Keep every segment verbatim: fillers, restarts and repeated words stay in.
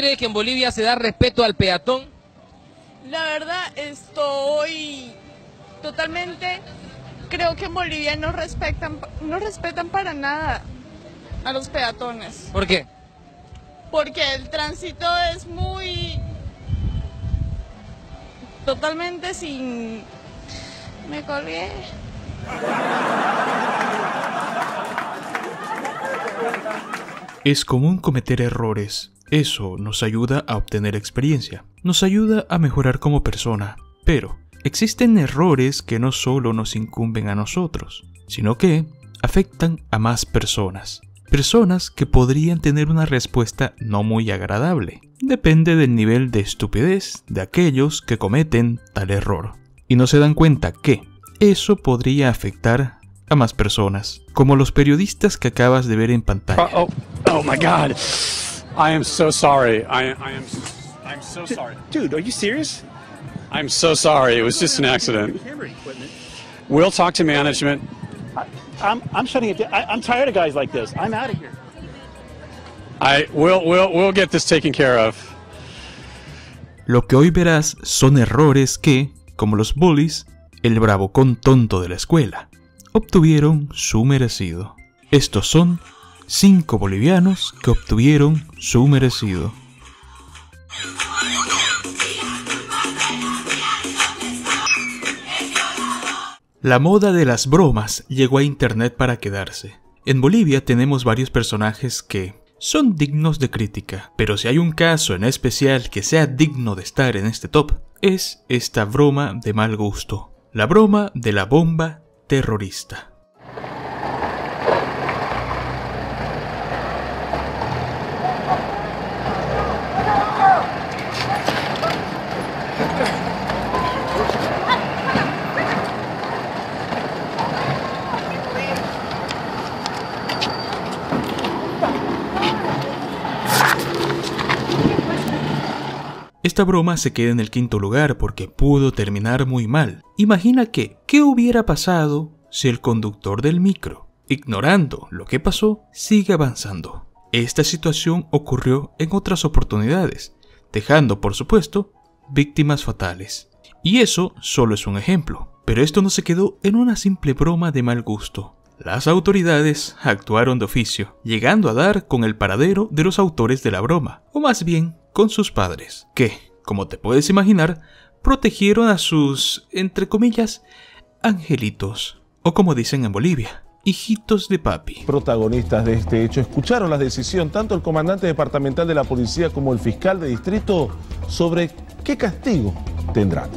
cree que en Bolivia se da respeto al peatón? La verdad estoy totalmente, creo que en Bolivia no respetan, no respetan para nada a los peatones. ¿Por qué? Porque el tránsito es muy, totalmente sin, me colgué. Es común cometer errores. Eso nos ayuda a obtener experiencia, nos ayuda a mejorar como persona. Pero existen errores que no solo nos incumben a nosotros, sino que afectan a más personas. Personas que podrían tener una respuesta no muy agradable. Depende del nivel de estupidez de aquellos que cometen tal error. Y no se dan cuenta que eso podría afectar a más personas, como los periodistas que acabas de ver en pantalla. Oh, oh, oh my God. I am so sorry. I, I am I'm so sorry. Dude, are you serious? I'm so sorry. It was just an accident. We'll talk to management. I, I'm I'm shutting it down. I, I'm tired of guys like this. I'm out of here. I will we'll we'll get this taken care of. Lo que hoy verás son errores que, como los bullies, el bravucón tonto de la escuela, obtuvieron su merecido. Estos son cinco bolivianos que obtuvieron su merecido. La moda de las bromas llegó a internet para quedarse. En Bolivia tenemos varios personajes que son dignos de crítica, pero si hay un caso en especial que sea digno de estar en este top, es esta broma de mal gusto. La broma de la bomba terrorista. Esta broma se queda en el quinto lugar porque pudo terminar muy mal. Imagina que, ¿qué hubiera pasado si el conductor del micro, ignorando lo que pasó, sigue avanzando? Esta situación ocurrió en otras oportunidades, dejando, por supuesto, víctimas fatales. Y eso solo es un ejemplo, pero esto no se quedó en una simple broma de mal gusto. Las autoridades actuaron de oficio, llegando a dar con el paradero de los autores de la broma, o más bien, con sus padres, que, como te puedes imaginar, protegieron a sus, entre comillas, angelitos, o como dicen en Bolivia, hijitos de papi. Protagonistas de este hecho escucharon la decisión tanto el comandante departamental de la policía como el fiscal de distrito sobre qué castigo tendrán.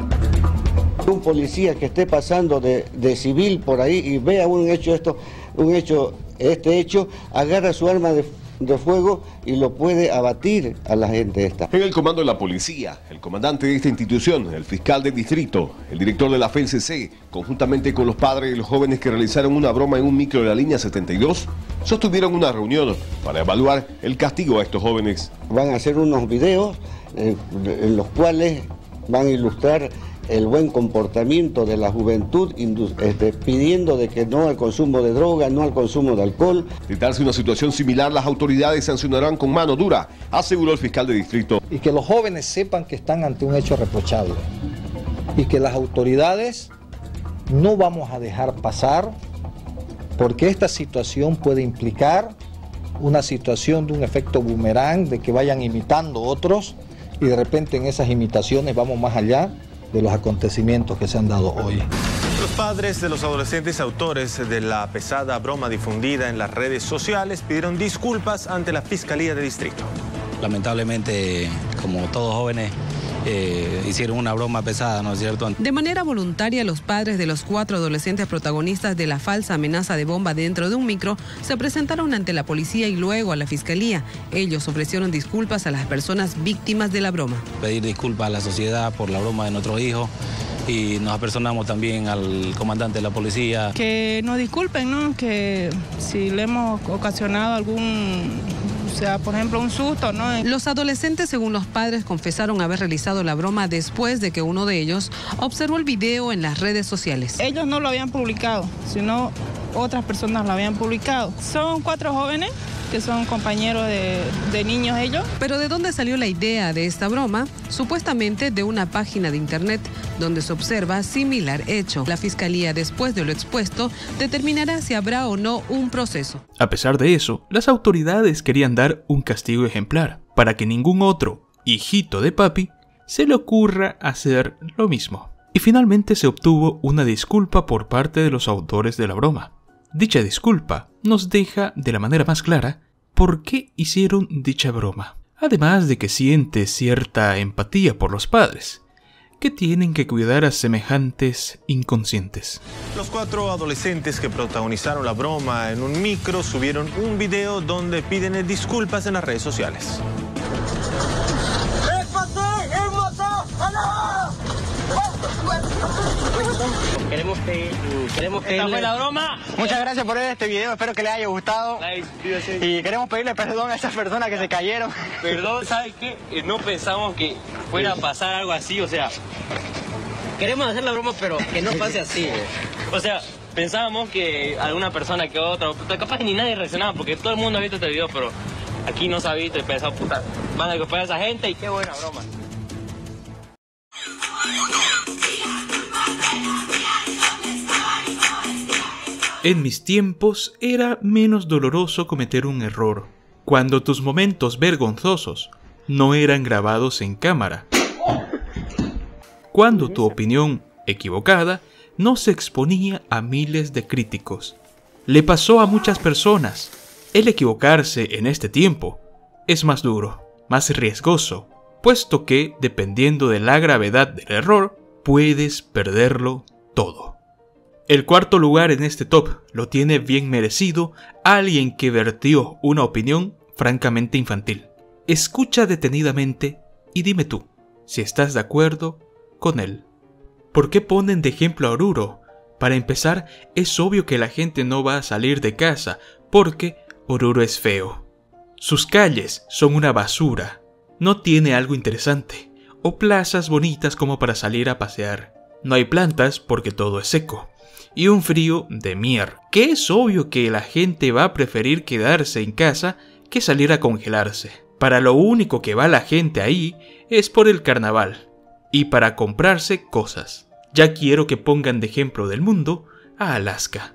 Un policía que esté pasando de, de civil por ahí y vea un hecho esto, un hecho, este hecho, agarra su arma de de fuego y lo puede abatir a la gente esta. En el comando de la policía, el comandante de esta institución, el fiscal del distrito, el director de la F E L C C, conjuntamente con los padres de los jóvenes que realizaron una broma en un micro de la línea setenta y dos, sostuvieron una reunión para evaluar el castigo a estos jóvenes. Van a hacer unos videos eh, en los cuales van a ilustrar el buen comportamiento de la juventud, este, pidiendo de que no al consumo de droga, no al consumo de alcohol. De darse una situación similar, las autoridades sancionarán con mano dura, aseguró el fiscal de distrito. Y que los jóvenes sepan que están ante un hecho reprochable y que las autoridades no vamos a dejar pasar, porque esta situación puede implicar una situación de un efecto boomerang, de que vayan imitando otros y de repente en esas imitaciones vamos más allá de los acontecimientos que se han dado hoy. Los padres de los adolescentes autores de la pesada broma difundida en las redes sociales pidieron disculpas ante la Fiscalía de Distrito. Lamentablemente, como todos jóvenes, eh, hicieron una broma pesada, ¿no es cierto? De manera voluntaria, los padres de los cuatro adolescentes protagonistas de la falsa amenaza de bomba dentro de un micro se presentaron ante la policía y luego a la fiscalía. Ellos ofrecieron disculpas a las personas víctimas de la broma. Pedir disculpas a la sociedad por la broma de nuestro hijo y nos apersonamos también al comandante de la policía. Que nos disculpen, ¿no? Que si le hemos ocasionado algún... O sea, por ejemplo, un susto, ¿no? Los adolescentes, según los padres, confesaron haber realizado la broma después de que uno de ellos observó el video en las redes sociales. Ellos no lo habían publicado, sino otras personas lo habían publicado. Son cuatro jóvenes que son compañeros de, de niños ellos. Pero ¿de dónde salió la idea de esta broma? Supuestamente de una página de internet donde se observa similar hecho. La fiscalía, después de lo expuesto, determinará si habrá o no un proceso. A pesar de eso, las autoridades querían dar un castigo ejemplar para que ningún otro hijito de papi se le ocurra hacer lo mismo. Y finalmente se obtuvo una disculpa por parte de los autores de la broma. Dicha disculpa nos deja de la manera más clara por qué hicieron dicha broma. Además de que siente cierta empatía por los padres, que tienen que cuidar a semejantes inconscientes. Los cuatro adolescentes que protagonizaron la broma en un micro subieron un video donde piden disculpas en las redes sociales. Queremos pedir, queremos pedirle... Esta fue la broma. Muchas gracias por ver este video, espero que les haya gustado. Y queremos pedirle perdón a esas personas que se cayeron. Perdón, ¿sabes qué? No pensamos que fuera a pasar algo así, o sea... Queremos hacer la broma, pero que no pase así. O sea, pensábamos que alguna persona que otra, capaz que ni nadie reaccionaba, porque todo el mundo ha visto este video, pero aquí no se ha visto y pensaba, puta, van a recuperar a esa gente y qué buena broma. En mis tiempos era menos doloroso cometer un error, cuando tus momentos vergonzosos no eran grabados en cámara, cuando tu opinión equivocada no se exponía a miles de críticos. Le pasó a muchas personas. El equivocarse en este tiempo es más duro, más riesgoso, puesto que, dependiendo de la gravedad del error, puedes perderlo todo. El cuarto lugar en este top lo tiene bien merecido alguien que vertió una opinión francamente infantil. Escucha detenidamente y dime tú si estás de acuerdo con él. ¿Por qué ponen de ejemplo a Oruro? Para empezar, es obvio que la gente no va a salir de casa porque Oruro es feo. Sus calles son una basura. No tiene algo interesante o plazas bonitas como para salir a pasear. No hay plantas porque todo es seco. Y un frío de mierda, que es obvio que la gente va a preferir quedarse en casa que salir a congelarse. Para lo único que va la gente ahí es por el carnaval y para comprarse cosas. Ya quiero que pongan de ejemplo del mundo a Alaska.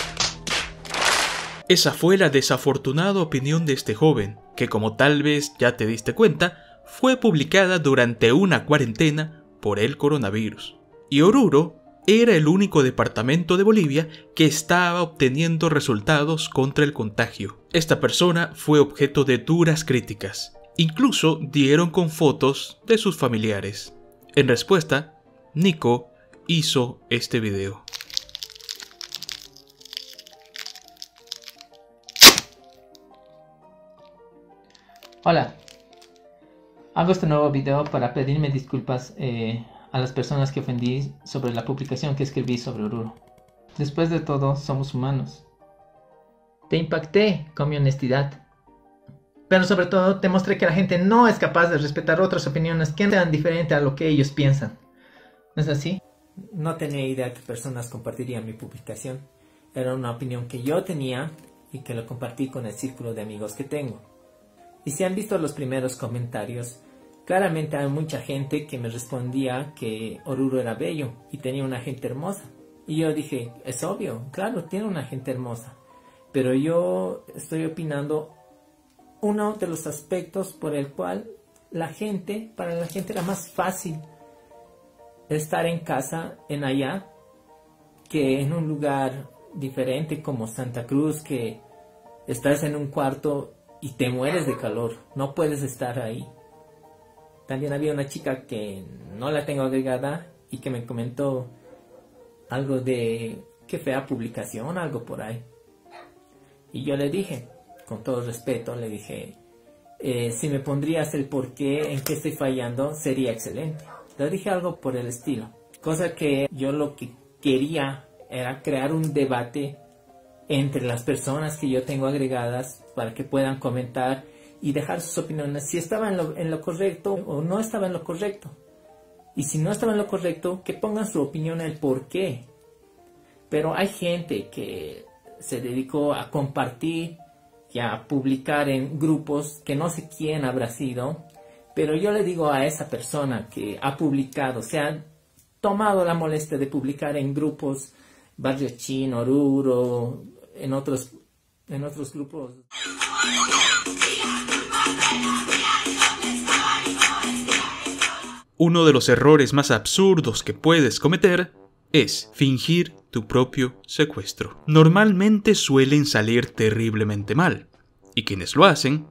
Esa fue la desafortunada opinión de este joven, que como tal vez ya te diste cuenta, fue publicada durante una cuarentena por el coronavirus. Y Oruro era el único departamento de Bolivia que estaba obteniendo resultados contra el contagio. Esta persona fue objeto de duras críticas. Incluso dieron con fotos de sus familiares. En respuesta, Nico hizo este video. Hola, hago este nuevo video para pedirme disculpas eh, a las personas que ofendí sobre la publicación que escribí sobre Oruro. Después de todo, somos humanos. Te impacté con mi honestidad. Pero sobre todo, te mostré que la gente no es capaz de respetar otras opiniones que sean diferentes a lo que ellos piensan. ¿No es así? No tenía idea que personas compartirían mi publicación. Era una opinión que yo tenía y que lo compartí con el círculo de amigos que tengo. Y si han visto los primeros comentarios, claramente hay mucha gente que me respondía que Oruro era bello y tenía una gente hermosa. Y yo dije, es obvio, claro, tiene una gente hermosa. Pero yo estoy opinando uno de los aspectos por el cual la gente, para la gente era más fácil estar en casa, en allá, que en un lugar diferente como Santa Cruz, que estás en un cuarto y te mueres de calor, no puedes estar ahí. También había una chica que no la tengo agregada y que me comentó algo de qué fea publicación, algo por ahí. Y yo le dije, con todo respeto, le dije, eh, si me pondrías el por qué, en qué estoy fallando, sería excelente. Le dije algo por el estilo. Cosa que yo lo que quería era crear un debate entre las personas que yo tengo agregadas para que puedan comentar y dejar sus opiniones si estaba en lo, en lo correcto o no estaba en lo correcto. Y si no estaba en lo correcto, que pongan su opinión el por qué. Pero hay gente que se dedicó a compartir ya publicar en grupos que no sé quién habrá sido, pero yo le digo a esa persona que ha publicado, se ha tomado la molestia de publicar en grupos, Barrio Chino, Oruro, en otros, en otros grupos. Uno de los errores más absurdos que puedes cometer es fingir tu propio secuestro. Normalmente suelen salir terriblemente mal, y quienes lo hacen,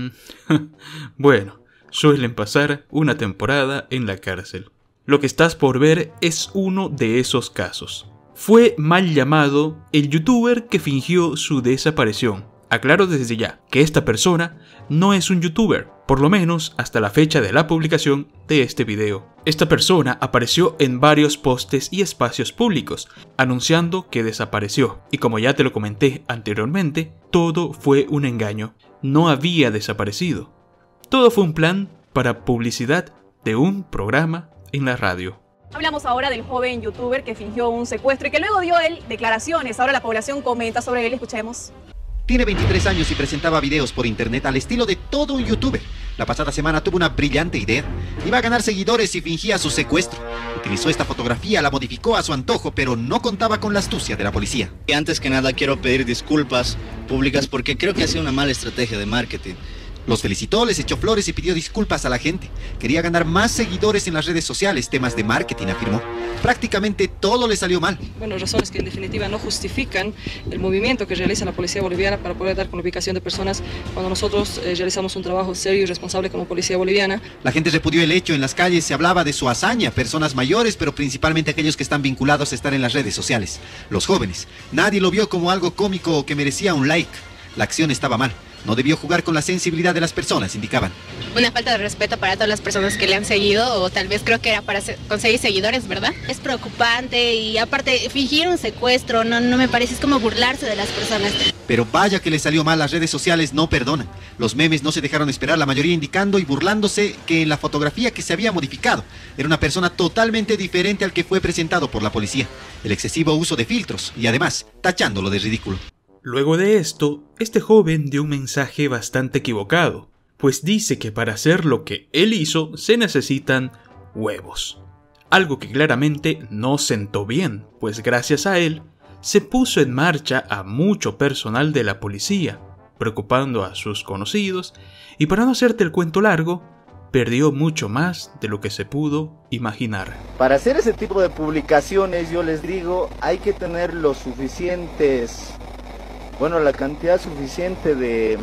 bueno, suelen pasar una temporada en la cárcel. Lo que estás por ver es uno de esos casos. Fue mal llamado el youtuber que fingió su desaparición. Aclaro desde ya que esta persona no es un youtuber, por lo menos hasta la fecha de la publicación de este video. Esta persona apareció en varios postes y espacios públicos, anunciando que desapareció. Y como ya te lo comenté anteriormente, todo fue un engaño. No había desaparecido. Todo fue un plan para publicidad de un programa en la radio. Hablamos ahora del joven youtuber que fingió un secuestro y que luego dio él declaraciones. Ahora la población comenta sobre él. Escuchemos. Tiene veintitrés años y presentaba videos por internet al estilo de todo un youtuber. La pasada semana tuvo una brillante idea. Iba a ganar seguidores y fingía su secuestro. Utilizó esta fotografía, la modificó a su antojo, pero no contaba con la astucia de la policía. Y antes que nada quiero pedir disculpas públicas porque creo que ha sido una mala estrategia de marketing. Los felicitó, les echó flores y pidió disculpas a la gente. Quería ganar más seguidores en las redes sociales, temas de marketing, afirmó. Prácticamente todo le salió mal. Bueno, razones que en definitiva no justifican el movimiento que realiza la policía boliviana para poder dar con la ubicación de personas cuando nosotros eh, realizamos un trabajo serio y responsable como policía boliviana. La gente repudió el hecho, en las calles se hablaba de su hazaña, personas mayores, pero principalmente aquellos que están vinculados a estar en las redes sociales. Los jóvenes, nadie lo vio como algo cómico o que merecía un like. La acción estaba mal. No debió jugar con la sensibilidad de las personas, indicaban. Una falta de respeto para todas las personas que le han seguido, o tal vez creo que era para conseguir seguidores, ¿verdad? Es preocupante y aparte fingir un secuestro no, no me parece, es como burlarse de las personas. Pero vaya que le salió mal, las redes sociales no perdonan. Los memes no se dejaron esperar, la mayoría indicando y burlándose que en la fotografía que se había modificado era una persona totalmente diferente al que fue presentado por la policía. El excesivo uso de filtros y además tachándolo de ridículo. Luego de esto, este joven dio un mensaje bastante equivocado, pues dice que para hacer lo que él hizo se necesitan huevos. Algo que claramente no sentó bien, pues gracias a él se puso en marcha a mucho personal de la policía, preocupando a sus conocidos, y para no hacerte el cuento largo, perdió mucho más de lo que se pudo imaginar. Para hacer ese tipo de publicaciones, yo les digo, hay que tener los suficientes... Bueno, la cantidad suficiente de,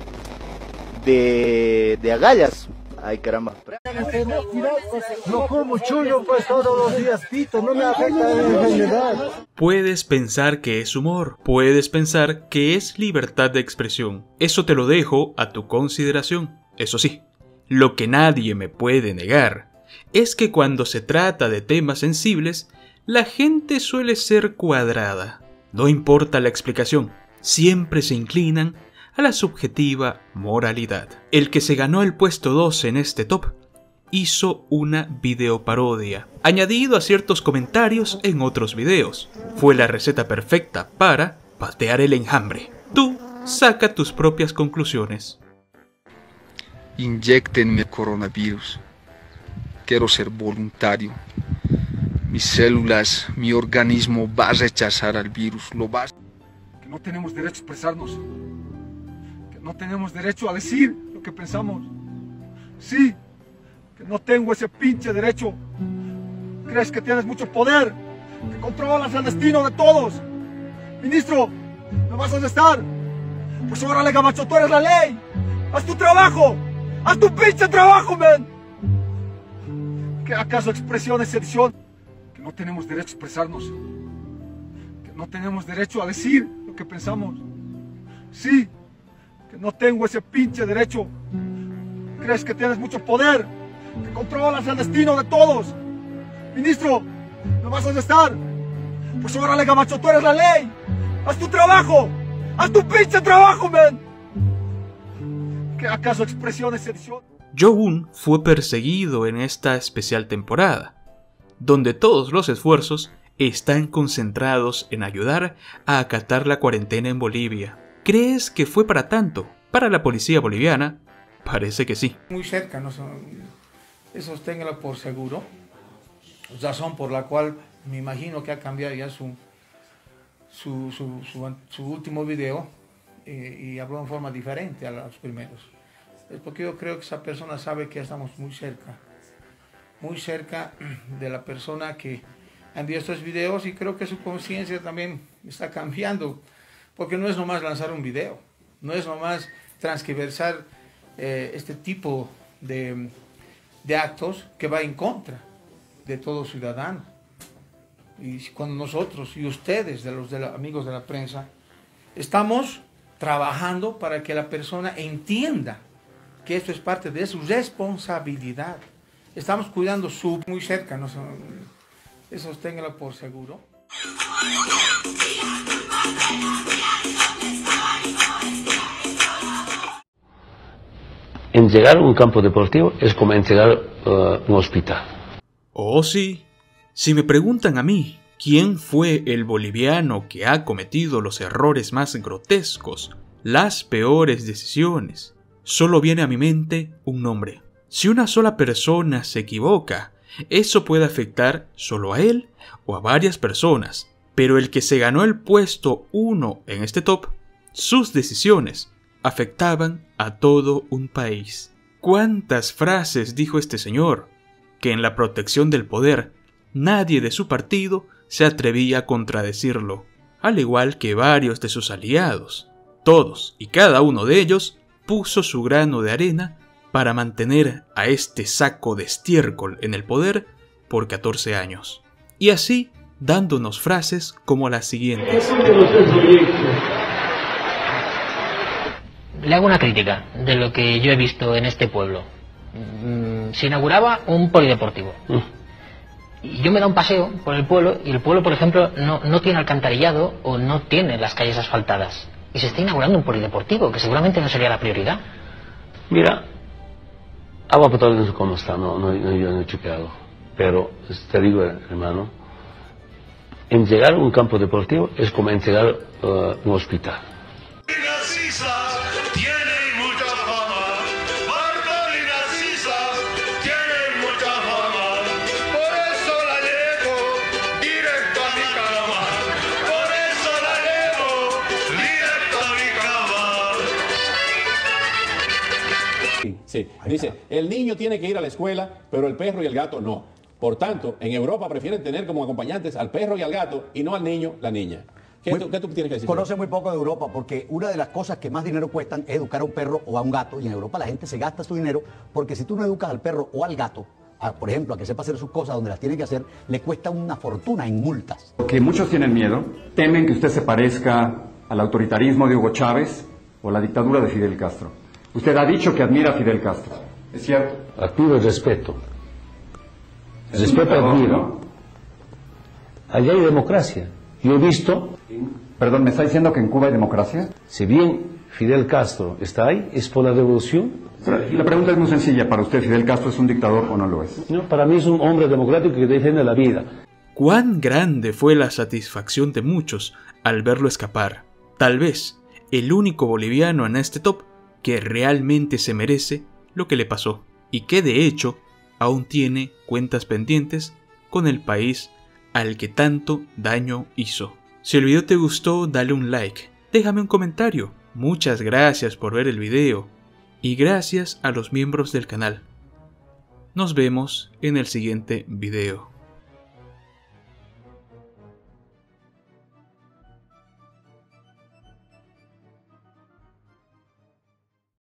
de, de agallas. Ay, caramba. No como chullo pues todos los días, pito, no me afecta la enfermedad. Puedes pensar que es humor, puedes pensar que es libertad de expresión. Eso te lo dejo a tu consideración. Eso sí, lo que nadie me puede negar es que cuando se trata de temas sensibles, la gente suele ser cuadrada. No importa la explicación. Siempre se inclinan a la subjetiva moralidad. El que se ganó el puesto dos en este top hizo una videoparodia, añadido a ciertos comentarios en otros videos. Fue la receta perfecta para patear el enjambre. Tú saca tus propias conclusiones. Inyéctenme coronavirus. Quiero ser voluntario. Mis células, mi organismo va a rechazar al virus, lo va a... Que no tenemos derecho a expresarnos, que no tenemos derecho a decir lo que pensamos. Sí, que no tengo ese pinche derecho. Crees que tienes mucho poder, que controlas el destino de todos. Ministro, ¿me vas a arrestar? Pues órale, Gamacho, tú eres la ley. Haz tu trabajo, haz tu pinche trabajo, men. ¿Qué acaso expresión es edición? Que no tenemos derecho a expresarnos, que no tenemos derecho a decir que pensamos. Sí, que no tengo ese pinche derecho. Crees que tienes mucho poder, que controlas el destino de todos. Ministro, ¿me vas a arrestar? Pues órale, Gamacho, tú eres la ley. Haz tu trabajo, haz tu pinche trabajo, men. ¿Qué acaso expresión es edición? Jo-un fue perseguido en esta especial temporada, donde todos los esfuerzos están concentrados en ayudar a acatar la cuarentena en Bolivia. ¿Crees que fue para tanto? Para la policía boliviana, parece que sí. Muy cerca, no son, eso téngalo por seguro. Razón por la cual me imagino que ha cambiado ya su, su, su, su, su último video eh, y habló en forma diferente a los primeros. Es porque yo creo que esa persona sabe que estamos muy cerca, muy cerca de la persona que ha enviado estos videos, y creo que su conciencia también está cambiando, porque no es nomás lanzar un video, no es nomás transversar eh, este tipo de, de actos que va en contra de todo ciudadano. Y cuando nosotros y ustedes, de los de la, amigos de la prensa, estamos trabajando para que la persona entienda que esto es parte de su responsabilidad. Estamos cuidando su muy cerca, no son, eso téngalo por seguro. Entregar un campo deportivo es como entregar uh, un hospital. Oh sí, si me preguntan a mí, ¿quién fue el boliviano que ha cometido los errores más grotescos, las peores decisiones? Solo viene a mi mente un nombre. Si una sola persona se equivoca, eso puede afectar solo a él o a varias personas, pero el que se ganó el puesto uno en este top, sus decisiones afectaban a todo un país. ¿Cuántas frases dijo este señor? Que en la protección del poder, nadie de su partido se atrevía a contradecirlo, al igual que varios de sus aliados. Todos y cada uno de ellos puso su grano de arena para mantener a este saco de estiércol en el poder por catorce años. Y así, dándonos frases como las siguientes. Le hago una crítica de lo que yo he visto en este pueblo. Se inauguraba un polideportivo. Y yo me da un paseo por el pueblo y el pueblo, por ejemplo, no, no tiene alcantarillado o no tiene las calles asfaltadas. Y se está inaugurando un polideportivo, que seguramente no sería la prioridad. Mira, agua potable no sé cómo está, no, no, no, yo no he chequeado. Pero te digo, hermano, entregar un campo deportivo es como entregar uh, un hospital. Sí, dice, el niño tiene que ir a la escuela, pero el perro y el gato no. Por tanto, en Europa prefieren tener como acompañantes al perro y al gato y no al niño, la niña. ¿Qué, muy, tú, ¿qué tú tienes que decir? Conoce muy poco de Europa, porque una de las cosas que más dinero cuestan es educar a un perro o a un gato, y en Europa la gente se gasta su dinero, porque si tú no educas al perro o al gato, a, por ejemplo, a que sepa hacer sus cosas donde las tiene que hacer, le cuesta una fortuna en multas. Porque muchos tienen miedo, temen que usted se parezca al autoritarismo de Hugo Chávez o la dictadura de Fidel Castro. Usted ha dicho que admira a Fidel Castro, ¿es cierto? Admiro y respeto. Respeto admiro. Allá hay democracia. Yo he visto... Perdón, ¿me está diciendo que en Cuba hay democracia? Si bien Fidel Castro está ahí, ¿es por la revolución? Pero la pregunta es muy sencilla. ¿Para usted Fidel Castro es un dictador o no lo es? No, para mí es un hombre democrático que defiende la vida. Cuán grande fue la satisfacción de muchos al verlo escapar. Tal vez el único boliviano en este top que realmente se merece lo que le pasó, y que de hecho aún tiene cuentas pendientes con el país al que tanto daño hizo. Si el video te gustó, dale un like, déjame un comentario. Muchas gracias por ver el video, y gracias a los miembros del canal. Nos vemos en el siguiente video.